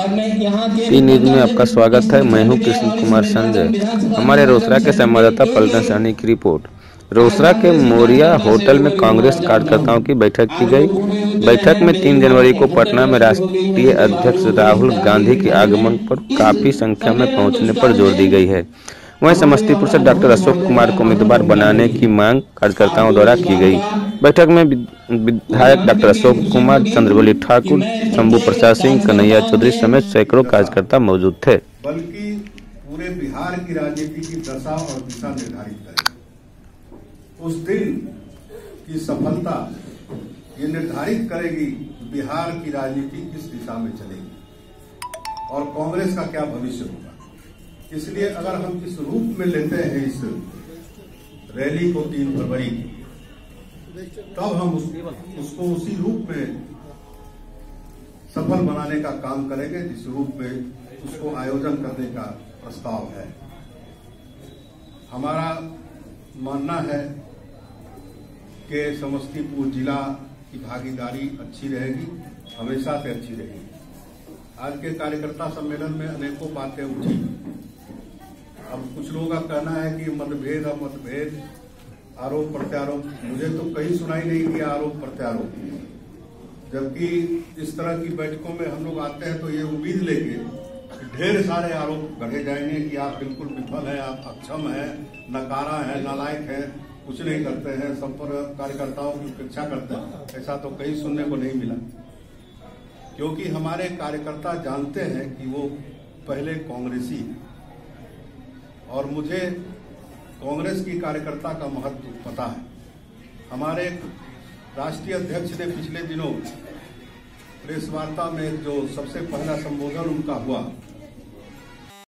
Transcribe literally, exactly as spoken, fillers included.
ई news में आपका स्वागत है। मैं हूं कृष्ण कुमार संजय। हमारे रोसड़ा के संवाददाता पलटन सहनी की रिपोर्ट। रोसड़ा के मोरिया होटल में कांग्रेस कार्यकर्ताओं की बैठक की गई। बैठक में तीन जनवरी को पटना में राष्ट्रीय अध्यक्ष राहुल गांधी के आगमन पर काफी संख्या में पहुंचने पर जोर दी गई है। वहीं समस्तीपुर से डॉक्टर अशोक कुमार को उम्मीदवार बनाने की मांग कार्यकर्ताओं द्वारा की गई। बैठक में विधायक डॉक्टर अशोक कुमार, चंद्रवली ठाकुर, शंभू प्रसाद सिंह, कन्हैया चौधरी समेत सैकड़ों कार्यकर्ता मौजूद थे। बल्कि पूरे बिहार की राजनीति की दशा और दिशा निर्धारित करेगी। उस दिन की सफलता ये निर्धारित करेगी बिहार की राजनीति किस दिशा में चलेगी और कांग्रेस का क्या भविष्य होगा। इसलिए अगर हम इस रूप में लेते हैं इस रैली को तीन फरवरी की, तब हम उस, उसको उसी रूप में सफल बनाने का काम करेंगे जिस रूप में उसको आयोजन करने का प्रस्ताव है। हमारा मानना है कि समस्तीपुर जिला की भागीदारी अच्छी रहेगी, हमेशा से अच्छी रहेगी। आज के कार्यकर्ता सम्मेलन में अनेकों बातें उठी। अब कुछ लोगों का कहना है कि मतभेद और मतभेद, आरोप प्रत्यारोप, मुझे तो कहीं सुनाई नहीं दिया आरोप प्रत्यारोप। जबकि इस तरह की बैठकों में हम लोग आते हैं तो ये उम्मीद लेके ढेर सारे आरोप गढ़े जाएंगे कि आप बिल्कुल विफल हैं, आप अक्षम हैं, नकारा हैं, नालायक हैं, कुछ नहीं करते हैं, सब पर कार्यकर्ताओं की उपेक्षा करते हैं। ऐसा तो कहीं सुनने को नहीं मिला, क्योंकि हमारे कार्यकर्ता जानते हैं कि वो पहले कांग्रेसी हैं और मुझे कांग्रेस की कार्यकर्ता का महत्व पता है। हमारे राष्ट्रीय अध्यक्ष ने पिछले दिनों प्रेस वार्ता में जो सबसे पहला संबोधन उनका हुआ,